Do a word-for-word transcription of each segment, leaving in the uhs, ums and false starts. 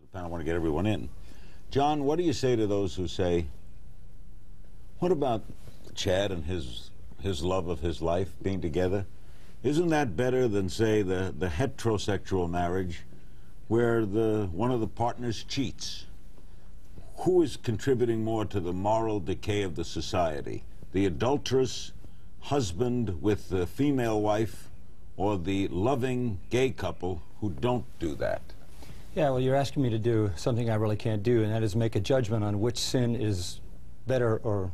I want to get everyone in. John, what do you say to those who say, what about Chad and his his love of his life being together? Isn't that better than, say, the, the heterosexual marriage where the one of the partners cheats? Who is contributing more to the moral decay of the society? The adulterous husband with the female wife or the loving gay couple who don't do that? Yeah, well, you're asking me to do something I really can't do, and that is make a judgment on which sin is better or,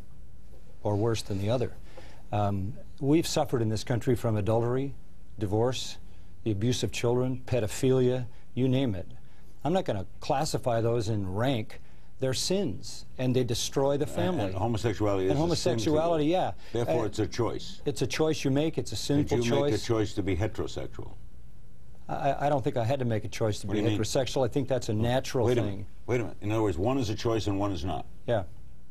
or worse than the other. Um, we've suffered in this country from adultery, divorce, the abuse of children, pedophilia, you name it. I'm not going to classify those in rank. They're sins, and they destroy the family. And, and homosexuality is and homosexuality, yeah. Therefore, uh, it's a choice. It's a choice you make. It's a sinful choice. Did you make a choice to be heterosexual? I, I don't think I had to make a choice to what be heterosexual. Mean? I think that's a natural Wait a thing. Minute. Wait a minute. In other words, one is a choice and one is not. Yeah.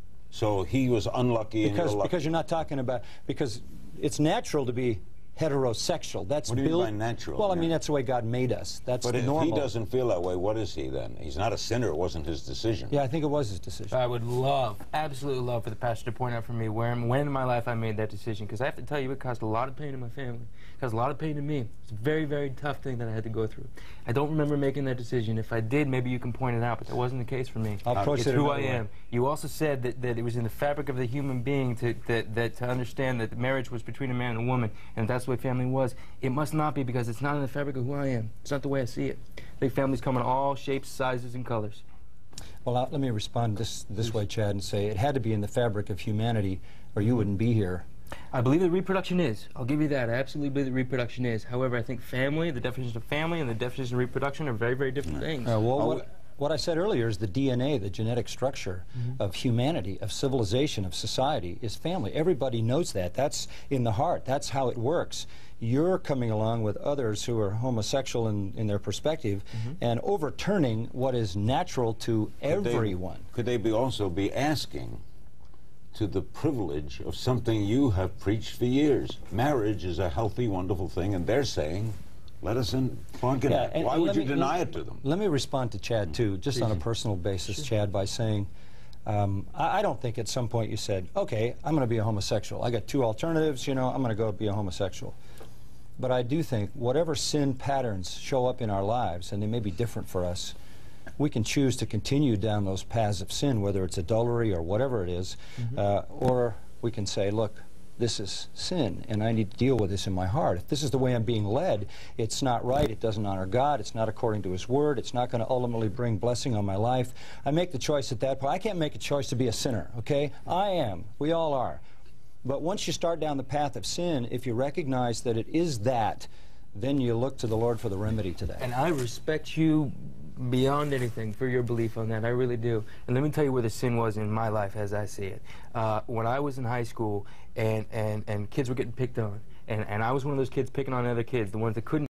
So he was unlucky because, and you're lucky. Because you're not talking about, because it's natural to be heterosexual. That's what do you built, mean by natural? Well, I yeah. mean, that's the way God made us. That's but the if normal. he doesn't feel that way, what is he then? He's not a sinner. It wasn't his decision. Yeah, I think it was his decision. I would love, absolutely love for the pastor to point out for me where, when in my life I made that decision, because I have to tell you, it caused a lot of pain in my family. It caused a lot of pain to me. It's a very, very tough thing that I had to go through. I don't remember making that decision. If I did, maybe you can point it out, but that wasn't the case for me. I'll approach it's it who I way. am. You also said that, that it was in the fabric of the human being to, that, that to understand that the marriage was between a man and a woman, and that's what family was. It must not be, because it's not in the fabric of who I am. It's not the way I see it. I think families come in all shapes, sizes, and colors. Well, uh, let me respond this, this way, Chad, and say it had to be in the fabric of humanity, or you wouldn't be here. I believe that reproduction is. I'll give you that. I absolutely believe that reproduction is. However, I think family, the definition of family and the definition of reproduction are very, very different things. Uh, well, what, what I said earlier is the D N A, the genetic structure mm-hmm. of humanity, of civilization, of society, is family. Everybody knows that. That's in the heart. That's how it works. You're coming along with others who are homosexual in, in their perspective mm-hmm. and overturning what is natural to could everyone. They, could they be also be asking to the privilege of something you have preached for years? Marriage is a healthy, wonderful thing, and they're saying, let us in. Yeah, Why would you me, deny let, it to them? Let me respond to Chad, too, just Easy. on a personal basis, sure. Chad, by saying, um, I, I don't think at some point you said, okay, I'm going to be a homosexual. I got two alternatives, you know, I'm going to go be a homosexual. But I do think whatever sin patterns show up in our lives, and they may be different for us, we can choose to continue down those paths of sin, whether it's adultery or whatever it is, mm-hmm. uh, or we can say, look, this is sin, and I need to deal with this in my heart. If this is the way I'm being led, it's not right, it doesn't honor God, it's not according to His Word, it's not going to ultimately bring blessing on my life. I make the choice at that point. I can't make a choice to be a sinner, okay? I am. We all are. But once you start down the path of sin, if you recognize that it is that, then you look to the Lord for the remedy to that. And I respect you beyond anything for your belief on that. I really do. And let me tell you where the sin was in my life as I see it. Uh, when I was in high school and, and, and kids were getting picked on, and, and I was one of those kids picking on other kids, the ones that couldn't